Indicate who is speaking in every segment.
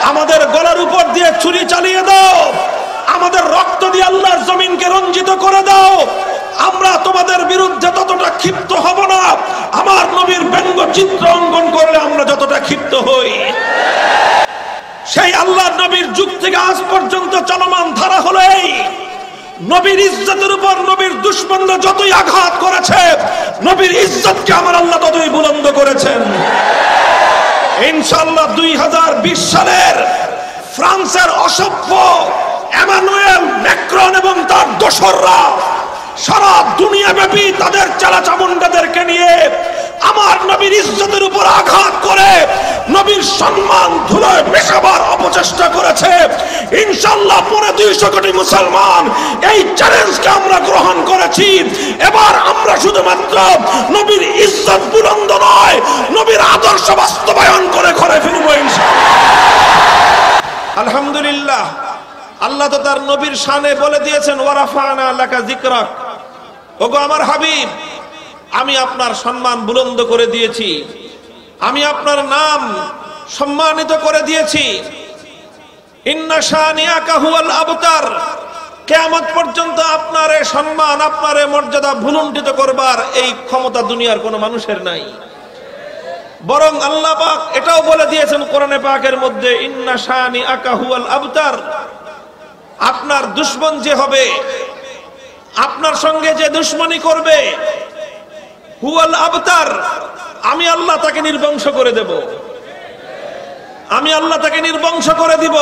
Speaker 1: আমাদের গলার উপর দিয়ে ছুরি চালিয়ে দাও, আমাদের রক্ত দিয়ে আল্লাহর জমিনকে রঞ্জিত করে দাও। আমরা তোমাদের বিরুদ্ধে ততটা ক্ষিপ্ত হব না আমার নবীর ব্যঙ্গ চিত্র অঙ্কন করলে আমরা যতটা ক্ষিপ্ত হই। সেই আল্লাহর নবীর যুগ থেকে আজ পর্যন্ত চলমান ধারা হলো এই, নবীর ইজ্জতের উপর নবীর দুশমনরা যতই আঘাত করেছে, নবীর ইজ্জতকে আমার আল্লাহ ততই বুলন্দ করেছেন। ইনশাআল্লাহ 2020 সালের ফ্রান্সের অসভ্য এমানুয়েল ম্যাক্রন এবং তার দোসররা সারা দুনিয়াব্যাপী তাদের চালাচামুন্ডাদেরকে নিয়ে আমার নবীর ইজ্জতের উপর আঘাত করে নবীর সম্মান ধুলোয় মেশাবার অপচেষ্টা করেছে। ইনশাআল্লাহ 250 কোটি মুসলমান এই চ্যালেঞ্জকে আমরা গ্রহণ করেছি। এবার আমরা শুধুমাত্র নবীর ইজ্জত বুলন্দ নয়, নবীর আদর্শ বাস্তবায়ন করে ঘরে ফিরবো ইনশাআল্লাহ। আলহামদুলিল্লাহ, আল্লাহ তো তার নবীর শানে বলে দিয়েছেন, ওয়ারাফানা লাকা যিকরাক, ওগো আমার হাবিব, আমি আপনার সম্মান বুলন্দ করে দিয়েছি, আমি আপনার নাম সম্মানিত করে দিয়েছি। ইন্না শানিয়াকা হুয়াল আবতার, কিয়ামত পর্যন্ত আপনার এই সম্মান, আপনার এই মর্যাদা ভুলুণ্ঠিত করবার এই ক্ষমতা দুনিয়ার কোনো মানুষের নাই। বরং আল্লাহ পাক এটাও বলে দিয়েছেন কোরআনে পাকের মধ্যে, ইন্না শানিয়াকা হুয়াল আবতার, আপনার দুশমন যে হবে, আপনার সঙ্গে যে দুশমনি করবে, হুয়াল আবতার, আমি আল্লাহ তাকে নির্বংশ করে দেব, আমি আল্লাহ তাকে নির্বংশ করে দিব।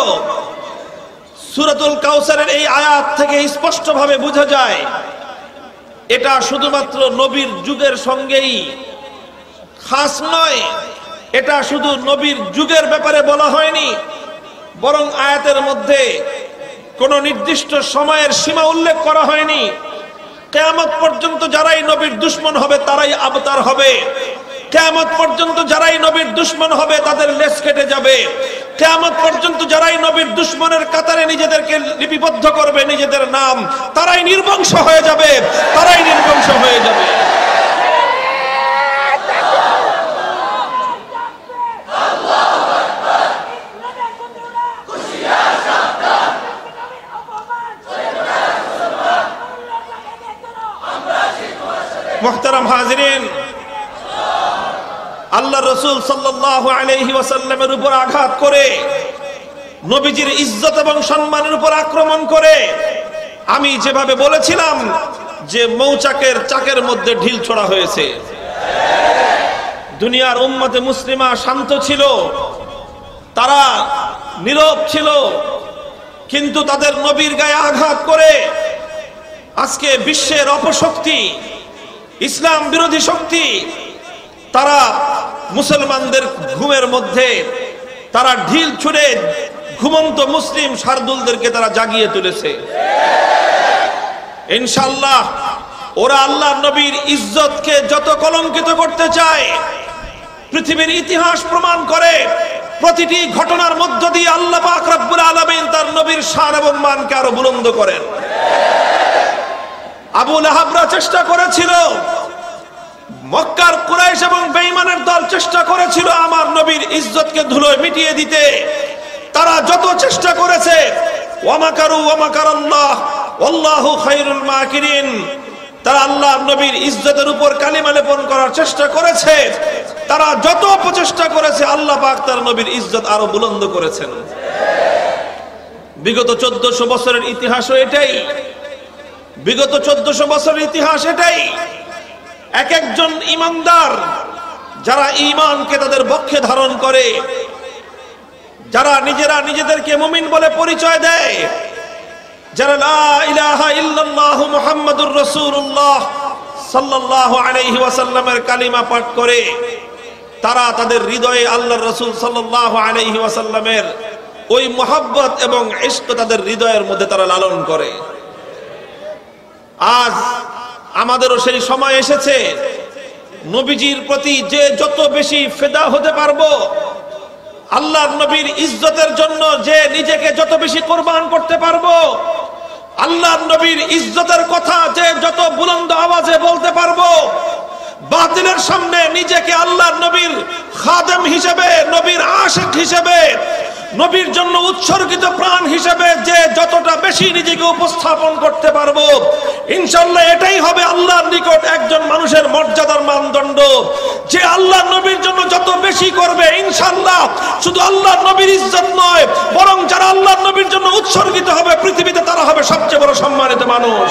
Speaker 1: সূরাতুল কাউসারের এই আয়াত থেকে স্পষ্টভাবে বোঝা যায় এটা শুধুমাত্র নবীর যুগের সঙ্গেই খাস নয়, এটা শুধু নবীর যুগের ব্যাপারে বলা হয়নি, বরং আয়াতের মধ্যে কোন নির্দিষ্ট সময়ের সীমা উল্লেখ করা হয়নি। কিয়ামত পর্যন্ত যারাই নবীর দুশমন হবে তারাই আবতার হবে, কিয়ামত পর্যন্ত যারাই নবীর দুশমন হবে তাদের লেজ কেটে যাবে, কিয়ামত পর্যন্ত যারাই নবীর দুশমনের কাতারে নিজেদেরকে লিপিবদ্ধ করবে নিজেদের নাম, তারাই নির্বংশ হয়ে যাবে, তারাই নির্বংশ হয়ে যাবে। মুহতারাম হাজিরিন, আল্লাহ রাসূল সাল্লাল্লাহু আলাইহি ওয়াসাল্লামের উপর আঘাত করে, নবীজির ইজ্জত এবং সম্মানের উপর আক্রমণ করে, আমি যেভাবে বলেছিলাম যে মৌচাকের চাকের মধ্যে ঢিল ছোড়া হয়েছে। দুনিয়ার উম্মতে মুসলিমা শান্ত ছিল, তারা নীরব ছিল, কিন্তু তাদের নবীর গায়ে আঘাত করে আজকে বিশ্বের অপশক্তি, ইসলাম বিরোধী শক্তি, তারা মুসলমানদের ঘুমের মধ্যে তারা ঢিল ছুঁড়ে ঘুমন্ত মুসলিম শার্দুলদেরকে তারা জাগিয়ে তুলেছে। ইনশাআল্লাহ ওরা আল্লাহর নবীর ইজ্জতকে যত কলঙ্কিত করতে চায়, পৃথিবীর ইতিহাস প্রমাণ করে প্রতিটি ঘটনার মধ্য দিয়ে আল্লাহ পাক রব্বুল আলামিন তার নবীর শান এবং মানকে আরো বুলন্দ করেন। আবু লাহাবরা চেষ্টা করেছিল, মক্কার কুরাইশ এবং বেঈমানের দল চেষ্টা করেছিল আমার নবীর ইজ্জতকে ধুলোয় মিটিয়ে দিতে। তারা যত চেষ্টা করেছে, ওয়ামাকারু ওয়ামাকারাল্লাহ ওয়াল্লাহু খায়রুল মাকিরিন, তারা আল্লাহর নবীর ইজ্জতের উপর কালিমা লেপন করার চেষ্টা করেছে। তারা যত প্রচেষ্টা করেছে, আল্লাহ পাক তার নবীর ইজ্জত আরো বুলন্দ করেছেন। বিগত 1400 বছরের ইতিহাসও এটাই, বিগত 1400 বছরের ইতিহাস এটাই। এক একজন ঈমানদার যারা ঈমানকে তাদের বক্ষে ধারণ করে, যারা নিজেরা নিজেদেরকে মুমিন বলে পরিচয় দেয়, যারা লা ইলাহা ইল্লাল্লাহু মুহাম্মাদুর রাসূলুল্লাহ সাল্লাল্লাহু আলাইহি ওয়াসাল্লামের কালিমা পাঠ করে, তারা তাদের হৃদয়ে আল্লাহর রাসূল সাল্লাল্লাহু আলাইহি ওয়াসাল্লামের ওই মুহাব্বত এবং ইশক তাদের হৃদয়ের মধ্যে তারা লালন করে। আজ আমাদেরও সেই সময় এসেছে, নবীজির প্রতি যে যত বেশি ফিদা হতে পারবো, আল্লাহর নবীর ইজ্জতের জন্য যে নিজেকে যত বেশি কোরবান করতে পারবো, আল্লাহর নবীর ইজ্জতের কথা যে যত বুলন্দ আওয়াজে বলতে পারবো, বাতিলের সামনে নিজেকে আল্লাহর নবীর খাদেম হিসেবে, নবীর আশিক হিসেবে, নবীর জন্য উৎসর্গিত প্রাণ হিসেবে যে যতটা বেশি নিজেকে উপস্থাপন করতে পারবো, ইনশাআল্লাহ এটাই হবে আল্লাহর নিকট একজন মানুষের মর্যাদার মানদণ্ড। যে আল্লাহর নবীর জন্য যত বেশি করবে, ইনশাআল্লাহ শুধু আল্লাহর নবীর ইজ্জত নয়, বরং যারা আল্লাহর নবীর জন্য উৎসর্গিত হবে পৃথিবীতে, তারা হবে সবচেয়ে বড় সম্মানিত মানুষ।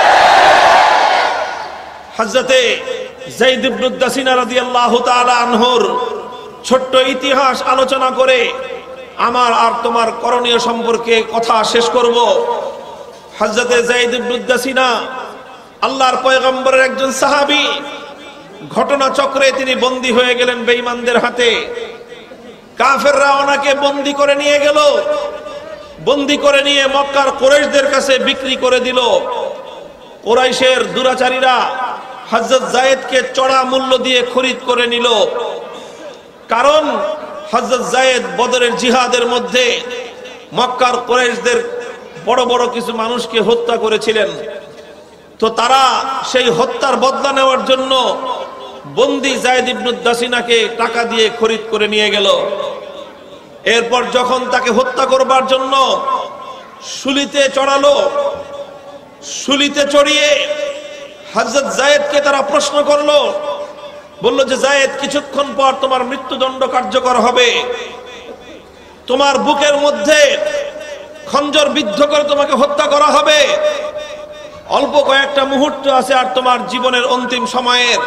Speaker 1: হযরতে যায়েদ ইবনে দাসিনা রাদিয়াল্লাহু তাআলা আনহুর ছোট্ট ইতিহাস আলোচনা করে আমার আর তোমার করণীয় সম্পর্কে কথা শেষ করব। হযরতে যায়েদ ইবনে দাসিনা আল্লাহর পয়গম্বরের একজন সাহাবী। ঘটনা চক্রে তিনি বন্দী হয়ে গেলেন বেঈমানদের হাতে। কাফেররা ওনাকে বন্দী করে নিয়ে গেল। বন্দী করে নিয়ে মক্কার কুরাইশদের কাছে বিক্রি করে দিল। কুরাইশের দুরাচারীরা হযরত যায়েদকে চড়া মূল্য দিয়ে খরিদ করে নিল। কারণ হযরত যায়েদ বদরের জিহাদের মধ্যে মক্কার কুরাইশদের বড় বড় কিছু মানুষকে হত্যা করেছিলেন। তো তারা সেই হত্যার বদলা নেওয়ার জন্য বন্দী যায়েদ ইবনে দাসিনাকে টাকা দিয়ে খরিদ করে নিয়ে গেল। এরপর যখন তাকে হত্যা করবার জন্য শুলিতে চড়ালো, শুলিতে চড়িয়ে হযরত যায়েদকে তারা প্রশ্ন করলো, বলল যে যায়েদ, কিছুক্ষণ পর তোমার মৃত্যুদণ্ড কার্যকর হবে, তোমার বুকের মধ্যে খঞ্জর বিদ্ধ করে তোমাকে হত্যা করা হবে, অল্প কয়েকটা মুহূর্ত আছে আর তোমার জীবনের অন্তিম সময়ের।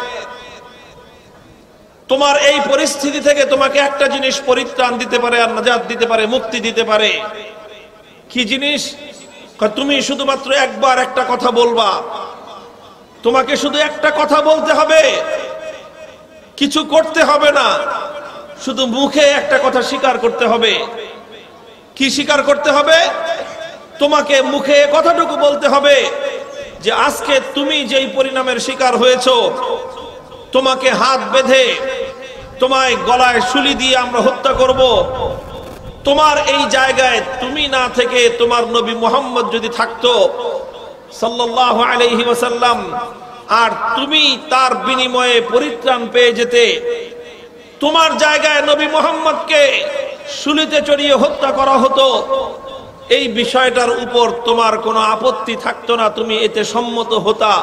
Speaker 1: তোমার এই পরিস্থিতি থেকে তোমাকে একটা জিনিস পরিত্রাণ দিতে পারে আর নাজাত দিতে পারে, মুক্তি দিতে পারে। কি জিনিস? তুমি শুধুমাত্র একবার একটা কথা বলবা, তোমাকে শুধু একটা কথা বলতে হবে, কিছু করতে হবে না, শুধু মুখে একটা কথা স্বীকার করতে হবে। কি স্বীকার করতে হবে? তোমাকে মুখে কথাটুকু বলতে হবে যে আজকে তুমি যেই পরিণামের শিকার হয়েছো, তোমাকে হাত বেঁধে তোমায় গলায় শুলি দিয়ে আমরা হত্যা করব। তোমার এই জায়গায় তুমি না থেকে তোমার নবী মুহাম্মদ যদি থাকতো সাল্লাল্লাহু আলাইহি ওয়াসাল্লাম, আর তুমি তার বিনিময়ে পরিত্রাণ পেয়ে যেতে, তোমার জায়গায় নবী মুহাম্মদকে শুলিতে চড়িয়ে হত্যা করা হতো, এই বিষয়টার উপর তোমার কোনো আপত্তি থাকতো না, তুমি এতে সম্মত হতা।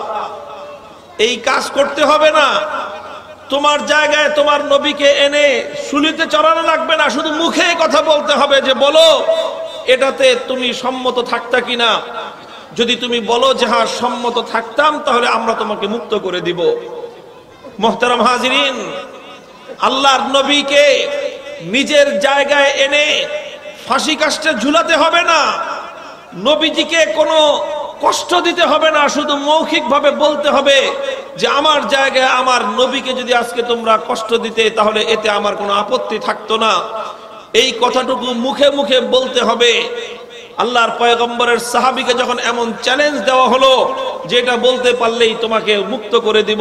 Speaker 1: এই কাজ করতে হবে না। তোমার জায়গায় তোমার নবীকে এনে শুলিতে চড়ানো লাগবে না, শুধু মুখে কথা বলতে হবে যে বলো এটাতে তুমি সম্মত থাকতা কিনা। যদি তুমি বলো যে হ্যাঁ সম্মত থাকতাম, তাহলে আমরা তোমাকে মুক্ত করে দিব। মুহতারাম হাজিরিন, আল্লাহর নবীকে নিজের জায়গায় এনে ফাঁসি কাস্টে ঝুলাতে হবে না, নবীজিকে কোনো কষ্ট দিতে হবে না, শুধু মৌখিকভাবে বলতে হবে যে আমার জায়গায় আমার নবীকে যদি আজকে তোমরা কষ্ট দিতে, তাহলে এতে আমার কোনো আপত্তি থাকতো না। এই কথাটুকু মুখে মুখে বলতে হবে। আল্লাহর পয়গম্বরের সাহাবীকে যখন এমন চ্যালেঞ্জ দেওয়া হলো যে এটা বলতে পারলেই তোমাকে মুক্ত করে দিব,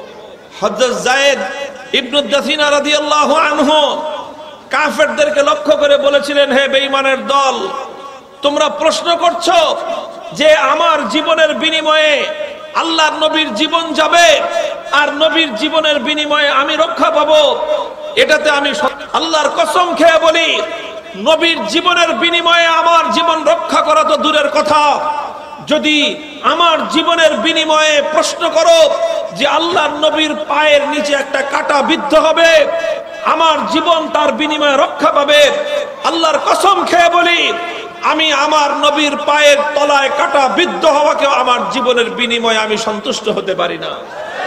Speaker 1: হযরত যায়েদ ইবনে দাসিনা রাদিয়াল্লাহু আনহু কাফেরদেরকে লক্ষ্য করে বলেছিলেন, হে বেঈমানের দল, তোমরা প্রশ্ন করছো যে আমার জীবনের বিনিময়ে আল্লাহর নবীর জীবন যাবে আর নবীর জীবনের বিনিময়ে আমি রক্ষা পাবো, এটাতে আমি আল্লাহর কসম খেয়ে বলি, নবীর জীবনের বিনিময়ে আমার জীবন রক্ষা করা তো দূরের কথা, যদি আমার জীবনের বিনিময়ে প্রশ্ন করো যে আল্লাহর নবীর পায়ের নিচে একটা কাঁটা বিদ্ধ হবে, আমার জীবন তার বিনিময়ে রক্ষা পাবে, আল্লাহর কসম খেয়ে বলি আমি আমার নবীর পায়ের তলায় কাঁটা বিদ্ধ হওয়াকে আমার জীবনের বিনিময়ে আমি সন্তুষ্ট হতে পারি না।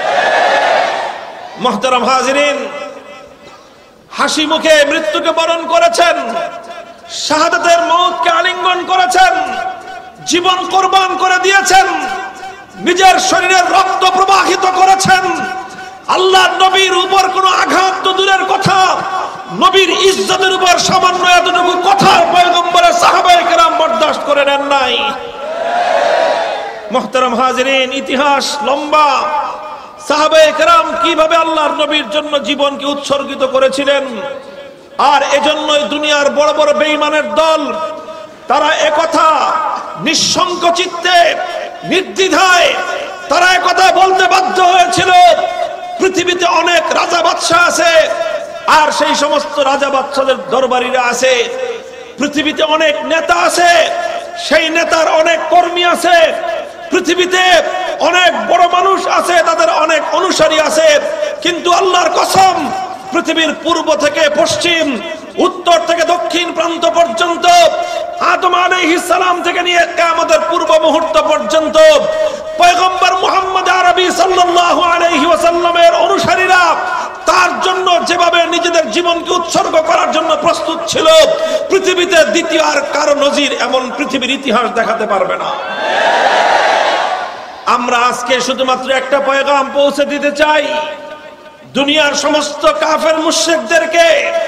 Speaker 1: মুহতারাম হাজিরিন, হাসি মুখে মৃত্যুকে বরণ করেছেন, শাহাদাতের মওতকে আলিঙ্গন করেছেন, জীবন কোরবান করে দিয়েছেন, নিজের শরীরের রক্ত প্রবাহিত করেছেন। আল্লাহর নবীর উপর কোনো আঘাত তো দূরের কথা, নবীর ইজ্জতের উপর সামান্য এতটুকু কথা পয়গম্বরের সাহাবায়ে কেরাম বরদাস্ত করে নেন নাই। মুহতারাম হাজিরিন, ইতিহাস লম্বা। সাহাবায়ে কেরাম কিভাবে আল্লাহর নবীর জন্য জীবনকে উৎসর্গিত করেছিলেন, আর এজন্যই দুনিয়ার বড় বড় বেঈমানের দল তারা একথা নিঃসংক চিত্তে নির্দ্বিধায় তারা একথা বলতে বাধ্য হয়েছিল, পৃথিবীতে অনেক রাজা বাদশা আছে আর সেই সমস্ত রাজা বাদশাদের দরবারীরা আছে, পৃথিবীতে অনেক নেতা আছে, সেই নেতার অনেক কর্মী আছে, পৃথিবীতে অনেক বড় মানুষ আছে, তাদের অনেক অনুসারী আছে, কিন্তু আল্লাহর কসম পৃথিবীর পূর্ব থেকে পশ্চিম, উত্তর থেকে দক্ষিণ প্রান্ত পর্যন্ত, আদম আলাইহিস সালাম থেকে নিয়ে কিয়ামতের পূর্ব মুহূর্ত পর্যন্ত পয়গম্বর মুহাম্মদ আরবি সাল্লাল্লাহু আলাইহি ওয়াসাল্লামের অনুসারীরা তার জন্য যেভাবে নিজেদের জীবনকে উৎসর্গ করার জন্য প্রস্তুত ছিল, পৃথিবীতে দ্বিতীয় আর কারো নজির এমন পৃথিবীর ইতিহাস দেখাতে পারবে না। আমরা আজকে শুধুমাত্র একটা পয়গাম পৌঁছে দিতে চাই দুনিয়ার সমস্ত কাফের মুশরিকদেরকে,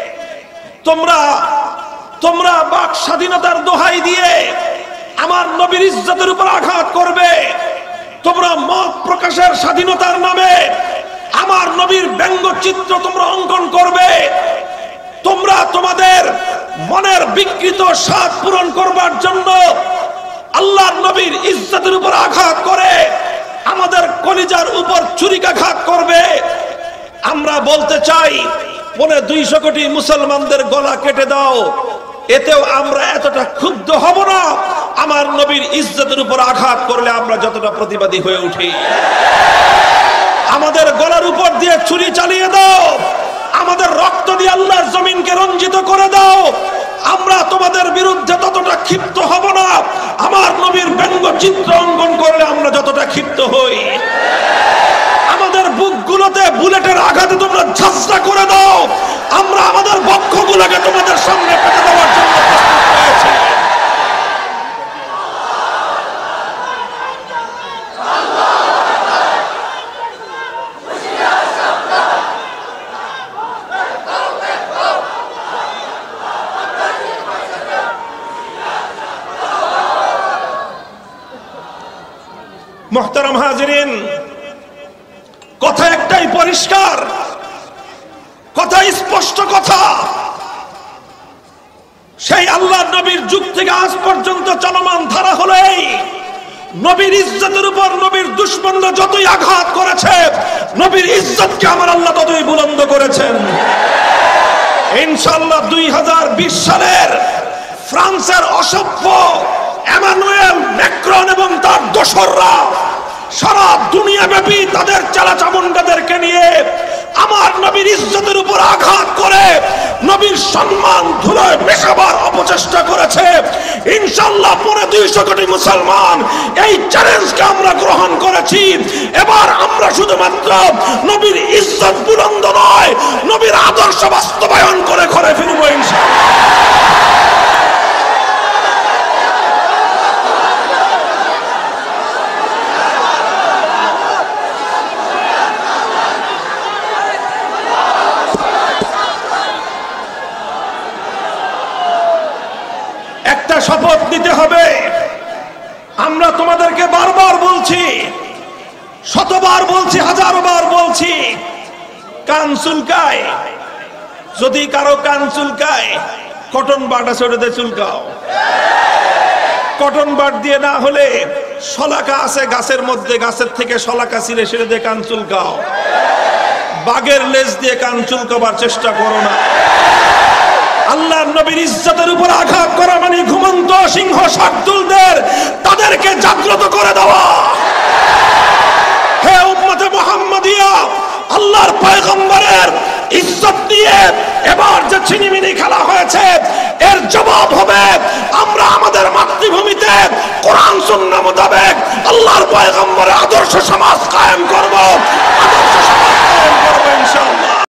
Speaker 1: তোমরা বাক স্বাধীনতার দোহাই দিয়ে আমার নবীর ইজ্জতের উপর আঘাত করবে, তোমরা মত প্রকাশের স্বাধীনতার নামে আমার নবীর ব্যঙ্গচিত্র তোমরা অঙ্কন করবে, তোমরা তোমাদের মনের বিকৃত স্বাদ পূরণ করবার জন্য আল্লাহর নবীর ইজ্জতের উপর আঘাত করে আমাদের কলিজার উপর ছুরিকাঘাত করবে। আমরা বলতে চাই 250 কোটি মুসলমানদের গলা কেটে দাও, এতেও আমরা এতটা ক্ষুব্ধ হব না আমার নবীর ইজ্জতের উপর আঘাত করলে আমরা যতটা প্রতিবাদী হয়ে উঠি। আমাদের গলার উপর দিয়ে ছুরি চালিয়ে দাও, আমাদের রক্ত দিয়ে আল্লাহর জমিনকে রঞ্জিত করে দাও, আমরা তোমাদের বিরুদ্ধে ততটা ক্ষিপ্ত হব না আমার নবীর ব্যঙ্গচিত্র অঙ্কন করলে আমরা যতটা ক্ষিপ্ত হই। আমাদের বুকগুলোতে বুলেটের আঘাতে তোমরা ঝাঁঝরা করে দাও, আমরা আমাদের বক্ষগুলোকে তোমাদের সামনে পেতে দেওয়ার জন্য প্রস্তুত হয়েছি। মুহতারাম হাজিরিন, কথা একটাই পরিষ্কার, কথা স্পষ্ট কথা, সেই আল্লাহর নবীর যুগ থেকে আজ পর্যন্ত চলমান ধারা হলো এই, নবীর ইজ্জতের উপর নবীর দুশমনরা যতই আঘাত করেছে, নবীর ইজ্জতকে আমার আল্লাহ ততই বুলন্দ করেছেন। ইনশাআল্লাহ 2020 সালের ফ্রান্সের অসভ্য এমানুয়েল ম্যাক্রন এবং তার দোসররা সারা দুনিয়া ব্যাপী তাদের চালাচামুন্ডাদেরকে নিয়ে আমার নবীর ইজ্জতের উপর আঘাত করে নবীর সম্মান ধুলোয় মেশাবার অপচেষ্টা করেছে। ইনশাআল্লাহ 250 কোটি মুসলমান এই চ্যালেঞ্জকে আমরা গ্রহণ করেছি। এবার আমরা শুধুমাত্র নবীর ইজ্জত বুলন্দ নয়, নবীর আদর্শ বাস্তবায়ন করে ঘরে ফিরব ইনশাআল্লাহ। শপথ নিতে হবে, আমরা তোমাদেরকে বারবার বলছি, শতবার বলছি, হাজারো বার বলছি, কান চুলকায়, যদি কারো কান চুলকায় কটন বাট আছে ওটাতে চুলকাও, কটন বাট দিয়ে না হলে শলাকা আছে গাছের মধ্যে, গাছের থেকে শলাকা ছিঁড়ে সেটা দিয়ে কান চুলকাও, বাঘের লেজ দিয়ে কান চুলকাবার চেষ্টা করো না। আল্লাহর নবীর ইজ্জতের উপর আঘাত করা মানে ঘুমন্ত সিংহ শার্দুলদের তাদেরকে জাগ্রত করে দেওয়া। হে উম্মতে মুহাম্মাদিয়া, আল্লাহর পয়গম্বরের ইজ্জত নিয়ে এবার যে ছিনিমিনি খেলা হয়েছে এর জবাব হবে আমরা আমাদের মাতৃভূমিতে কোরআন সুন্নাহ মোতাবেক আল্লাহ